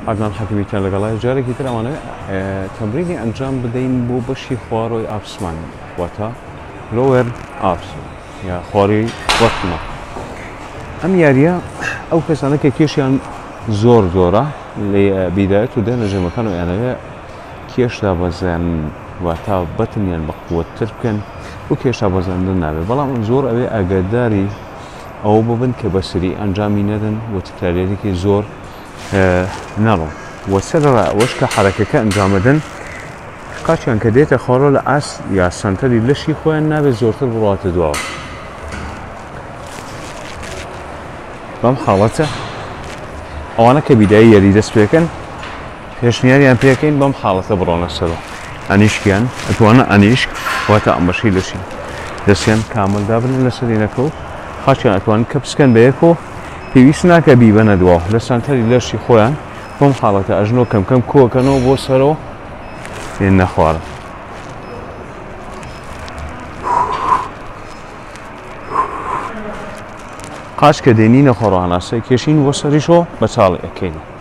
عدنان حەکیمی تیان لەگەڵای جارێکی تر ئەوانە تەمرینی ئەنجام بدەین بۆ بەشی خوارەوەی ئاپسمان واتە لۆوەر ئاپس یا خواری وەختمە. ئەم یاریە ئەو کەسانە کە کێشیان زۆر زۆرە لە بیدایەت و دەرنەژێمەکان و یانەوێ کێش دابەزێن واتە بەتمیان بە قووەتتر بکەن و کێش دابەزاندن نابێت، بەڵام زۆر ئەوێ ئاگاداری ئەوە ببن کە بەسری ئەنجامی نەدەن و تکرارێکی زۆر نەڕۆن وە سەرڕا ئەوەش کە حرەکەکە ئەنجامەدەن قاچیان کە دێتە خۆڕۆ لە ئاس یا سەنتەری لەشی خۆیان نابێت زۆرتر بڕاتە دواوە. بەم حاڵەتە ئەوانە کە بیدایی یاری دەست پێکەن پێشنیاریان پێکەین بەم حاڵەتە بڕۆنە سەرەوە. ئەنیشکیان ئەتوانە ئەنیشک واتە ئەمبەشی لەشی دەستیان کاملدا بنن لەسەرینەکە و خاچیان ئەتوانن کە بسکەن بە یەکەوە پێویست ناکە بیبەنە دواوە لە سەنتەری لەشی خۆیان بەم حاڵەتە ئەژنۆ کەم کۆکەنەوە بۆ سەرەوە هێنە خوارە. قاچ کە دێنینە خۆڕاناسە کێشین بۆ سەریشەوە بە چاڵی ئەکەین.